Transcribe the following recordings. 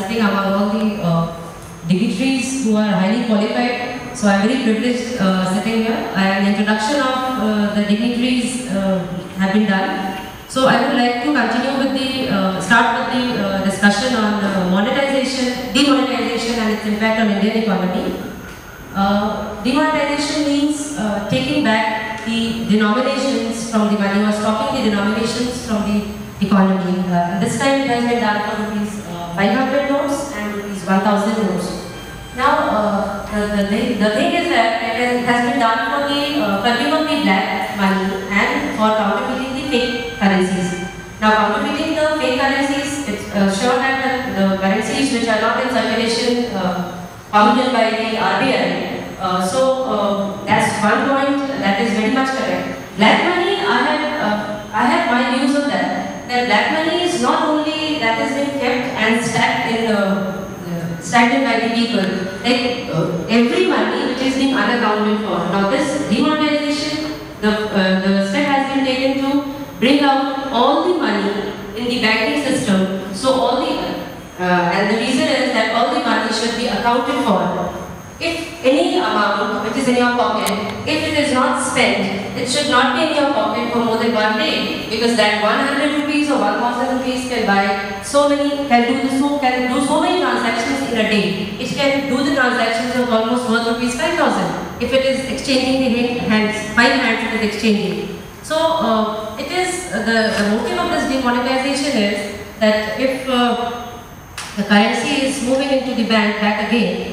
sitting among all the dignitaries who are highly qualified. So I'm very privileged sitting here. An introduction of the dignitaries have been done. So I would like to continue with the, start with the discussion on monetization, demonetization and its impact on Indian economy. Demonetization means taking back the denominations from the money or stopping the denominations from the economy. This time it has been done for rupees 500 notes and rupees 1000 notes. Now, the thing is that it has been done for the curbing of the black money and for counterfeiting the fake currencies. Now, counterfeiting the fake currencies, it's sure that the currencies which are not in circulation audited by the RBI. That's one point that is very much correct. Black money, I have my views on that. That black money is not only that is being kept and stacked in stagnant by the people, like every money which is being unaccounted for. Now this demonetization, the step has been taken to bring out all the money in the banking system. So all the, and the reason is that all the money should be accounted for. If any amount which is in your pocket, if it is not spent, it should not be in your pocket for more than one day, because that 100 rupees or 1000 rupees can buy so many, can do so many transactions in a day. It can do the transactions of almost worth rupees 5,000 if it is exchanging the hands, 5 hands it is exchanging. So it is the motive of this demonetization is that if the currency is moving into the bank back again,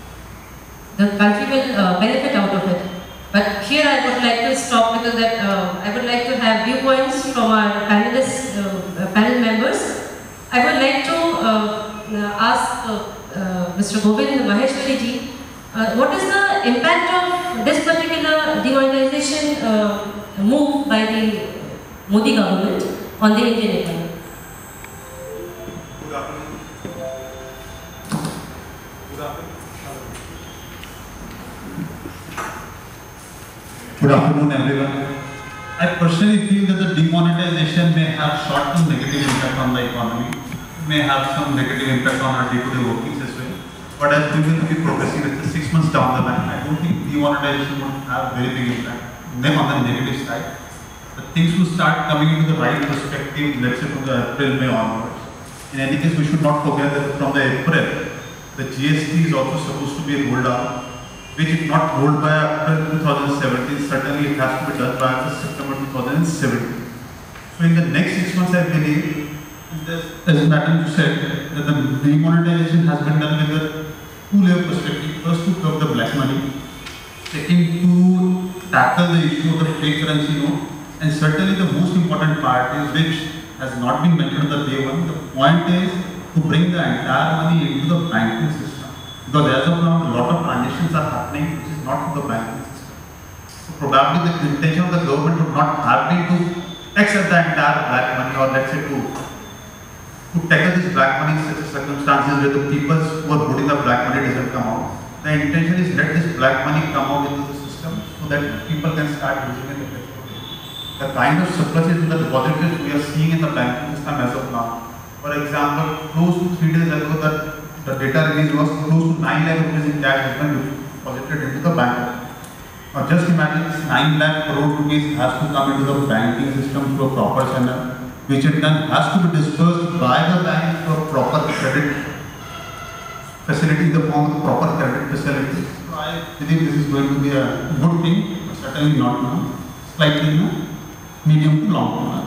the country will benefit out of it. But here I would like to stop because that I would like to have viewpoints from our panelists, panel members. I would like to ask Mr. Govind Maheshwari ji, what is the impact of this particular demonetization move by the Modi government on the Indian economy? Good afternoon. Good afternoon. Good afternoon, everyone. I personally feel that the demonetization may have short-term negative impact on the economy, may have some negative impact on our day-to-day workings as well. But as we will be progressing with the 6 months down the line, I don't think demonetization would have very big impact. Then on the negative side, the things will start coming into the right perspective, let's say from the April, May onwards. In any case, we should not forget that from the April, the GST is also supposed to be rolled out, which if not rolled by April 2017, certainly it has to be done by September 2017. So in the next 6 months, I believe, as Madam said, that the demonetization has been done with a two-layer perspective. First, to curb the black money. Second, to tackle the issue of the fake currency note. And certainly the most important part is, which has not been mentioned on the day one, the point is to bring the entire money into the banking system. Because as of now, a lot of transactions are happening which is not from the banking system. So probably the intention of the government would not have been to accept the entire black money, or let's say to tackle this black money circumstances where the people who are holding the black money doesn't come out. The intention is let this black money come out into the system so that people can start using it effectively. The kind of surpluses in the depositories we are seeing in the banking system as of now. For example, close to 3 days ago, the data release was close to 9 lakh rupees in cash has been deposited into the bank. Now just imagine this 9 lakh crore rupees has to come into the banking system through a proper channel, which in turn has to be disbursed by the bank for proper credit facility in the form of proper credit facility. So I believe this is going to be a good thing, but certainly not now, slightly in a medium to long term.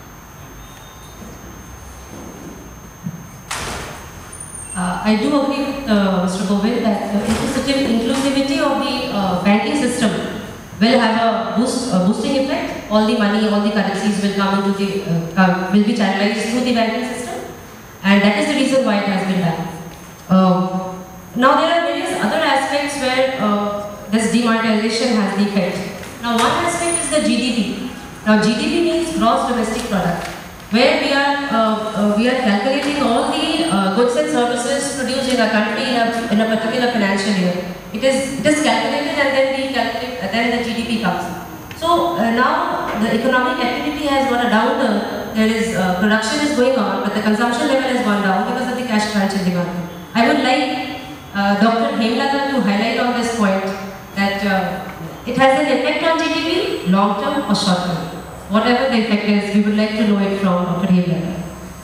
I do agree with Mr. Govind that the inclusivity of the banking system will have a boosting effect. All the money, all the currencies will come into the will be channelized through the banking system, and that is the reason why it has been done. Now there are various other aspects where this demonetization has the effect. Now one aspect is the GDP. Now GDP means gross domestic product, where we are calculating all the goods and services produced in a country in a particular financial year. It is calculated and then we calculate, then the GDP comes. So now the economic activity has got a downturn. There is production is going on, but the consumption level has gone down because of the cash crunch in the market. I would like Dr. Hemlata to highlight on this point that it has an effect on GDP, long term or short term. Whatever the effect is, we would like to know it from Dr. Hemlata.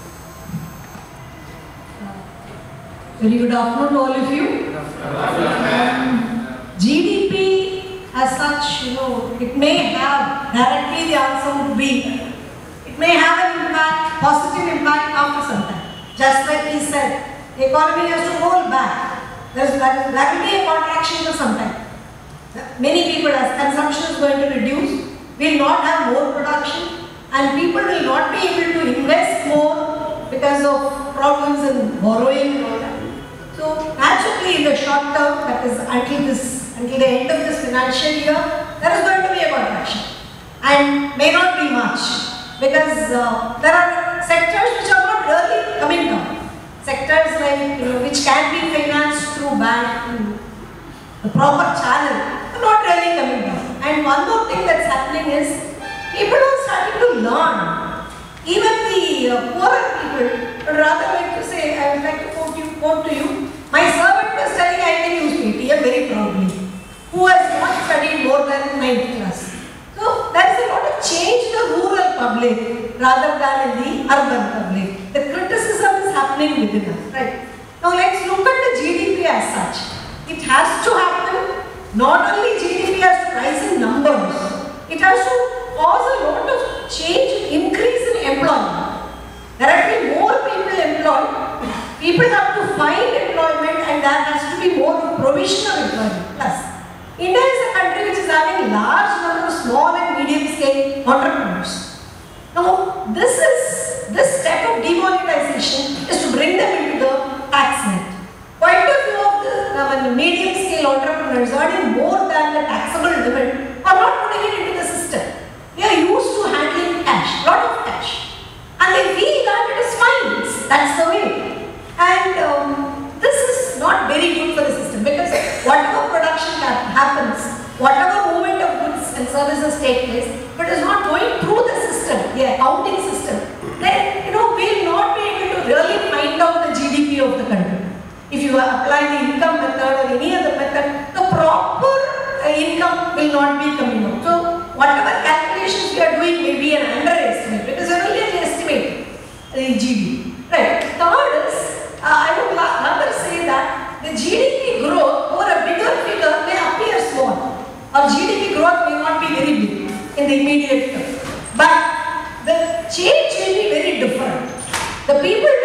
Very good afternoon, all of you. GDP as such, it may have, directly the answer would be, it may have an impact, positive impact after some time. Just like he said, the economy has to roll back. There will be a contraction for some time. Many people, as consumption is going to reduce, will not have more production, and people will not be able to invest more because of problems in borrowing and all that. So naturally, in the short term, that is until the end of this financial year, there is going to be a contraction, and may not be much because there are sectors which are not really coming down. Sectors like which can be financed through bank, the proper channel, are not really coming down. And one more thing that's happening is people are starting to learn. Even the poorer people would rather like to say, I would like to quote to you, my servant was telling I can use Paytm very proudly, who has not studied more than 9th class. So there is a lot of change in the rural public rather than in the urban public. The criticism is happening within us, right? Now let's look at the GDP as such. It has to happen. Not only GDP has to rise in numbers, it has to cause a lot of change, increase in employment. There have to be more people employed. People have to find employment, and there has to be more provision of employment. Plus, India is a country which is having large number of small and medium scale entrepreneurs. Now, this step of demonetization is to bring them into the tax net. Quite a few of the medium scale entrepreneurs earning more than the taxable limit are not putting it into the system. They are used to handling cash, lot of cash, and they feel that it is fine. That's the way. And this is not very good for the system because whatever production happens, whatever movement of goods and services take place, if it is not going through the system, the accounting system, then we will not be able to really find out the GDP of the country. If you apply the income method or any other method, the proper income will not be coming out. So whatever calculations we are doing may be an underestimate because we are only estimating the GDP. Right. Third is, I would rather say that the GDP growth over a bigger figure may appear small, or GDP growth may not be very big in the immediate term. But the change will be very different. The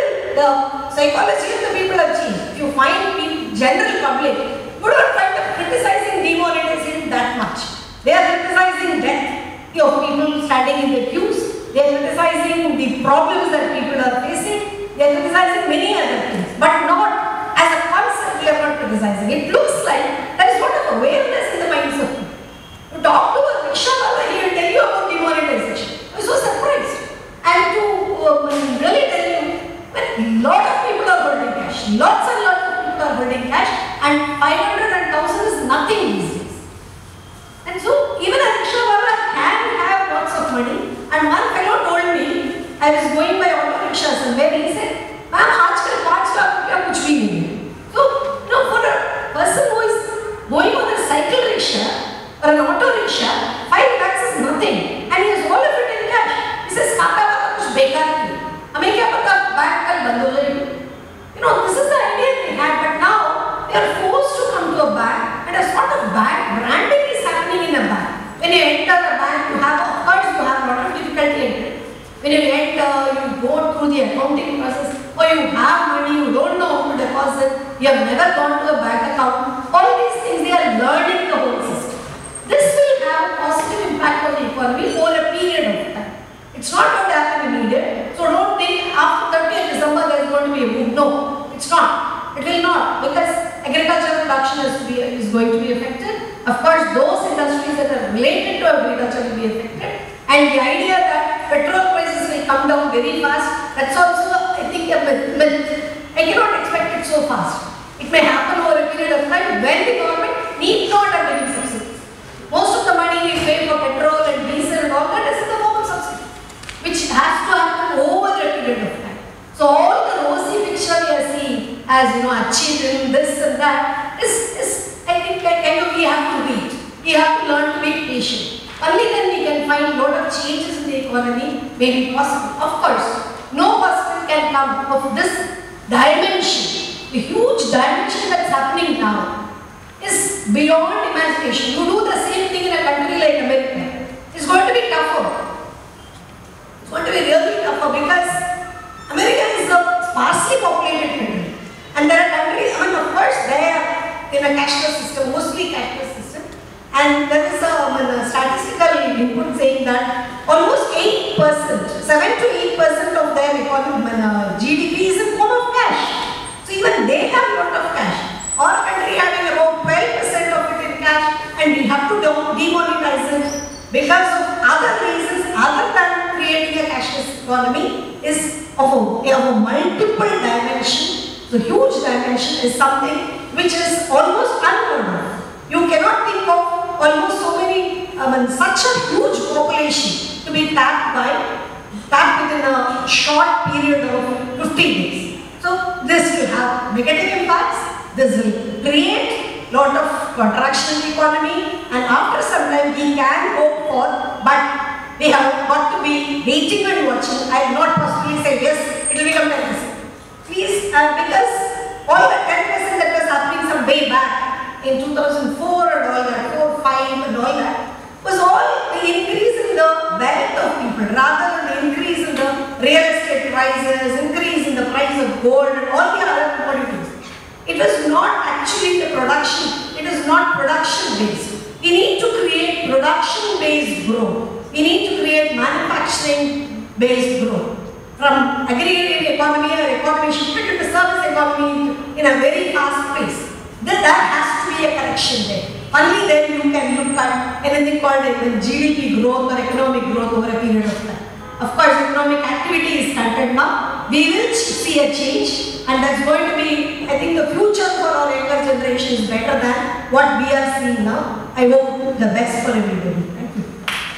psychology of the people have changed. If you find general public, would not find them criticizing demonetization that much. They are criticizing death of people standing in the queues. They are criticizing the problems that people are facing. They are criticizing many other things, but not as a concept. We are not criticizing. It looks like there is a lot of awareness in the minds of people. To talk to a rickshaw, he will tell you about demonetization. I was so surprised. And to really tell you, when a lot of people are holding cash, lots and lots of people are holding cash, and 500 and 1000 is nothing these days. And so even a rickshaw can have lots of money. And one fellow told me, I was going by auto rickshaws and where he said, ma'am, aajkal 5 lakh rupiya kuch bhi nahi hai. So, for a person who is going on a cycle rickshaw or an auto rickshaw, 5 lakhs is nothing. And he has all of it in cash. He says, kaka waka kuch bekar nahi. Hame kya pata bank kal band ho jaye. This is the idea they had, but now they are forced to come to a bank, and a sort of bank branding is happening in a bank. When you enter a bank, you have, of course, you have a lot of difficulty entering. When you enter, you go through the accounting process, or you have money, you don't know how to deposit, you have never gone to a bank account. All these things, they are learning the whole system. This will have a positive impact on the economy over a period of time. It's not going to happen immediate. So don't think after 30th December there is going to be a boom. No, it's not. It will not, because agricultural production is going to be affected. Of course, those industries that are related to agriculture will be affected. And the idea that petrol prices will come down very fast, that's also, I think, a myth. I cannot expect it so fast. It may happen over a period of time when the government need not have any subsidies. Most of the money we pay for petrol So all the rosy picture we are seeing as achieving this and that is I think we have to wait. We have to learn to be patient. Only then we can find a lot of changes in the economy may be possible. Of course, no person can come of this dimension, the huge dimension that's happening now is beyond imagination. You do the same thing in a country like America. It's going to be tougher. It's going to be really tougher because America is a sparsely populated country. And there are countries, of course, they are in a cashless system, mostly cashless system. And there is a statistical input saying that almost 8%, 7 to 8% of their GDP is in form of cash. So even they have a lot of cash. Our country having about 12% of it in cash, and we have to demonetize it because of other reasons other than creating a cashless economy is of a multiple dimension. The huge dimension is something which is almost unheard of. You cannot think of almost so many, such a huge population to be tapped within a short period of 15 days. So this will have negative impacts. This will create lot of contraction in the economy, and after some time we can hope for, but we have got to be waiting and watching. I will not possibly say yes, it will become 10%. Please, because all the 10% that was happening some way back in 2004 and all that, 4, 5 and all that, was all the increase in the wealth of people rather than the increase in the real estate prices, increase in the price of gold and all the other commodities. It was not actually the production, it is not production based. We need to create production based growth. We need to create manufacturing based growth. From aggregating economy or economy shifted to the service economy in a very fast pace. Then there has to be a correction there. Only then you can look at anything called GDP growth or economic growth over a period of time. Of course, economic activity is started now. We will see a change, and that's going to be, I think, the future for our younger generation is better than what we are seeing now. I hope the best for everybody. Thank you.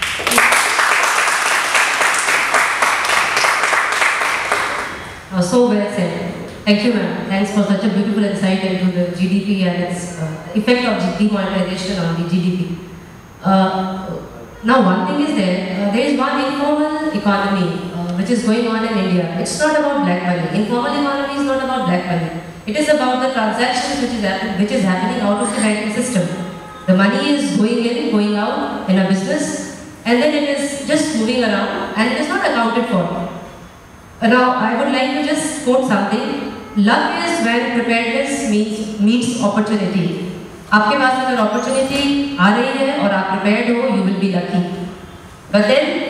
So well said. Thank you, ma'am. Thanks for such a beautiful insight into the GDP and its effect of demonetization on the GDP. Now, one thing is there is one informal economy which is going on in India. It's not about black money. Informal economy is not about black money. It is about the transactions which is happening out of the banking system. The money is going in, going out in a business, and then it is just moving around and it is not accounted for. Now, I would like to just quote something. Luck is when preparedness meets opportunity. आपके पास अगर opportunity आ रही है और आप prepared हो, you will be lucky. But then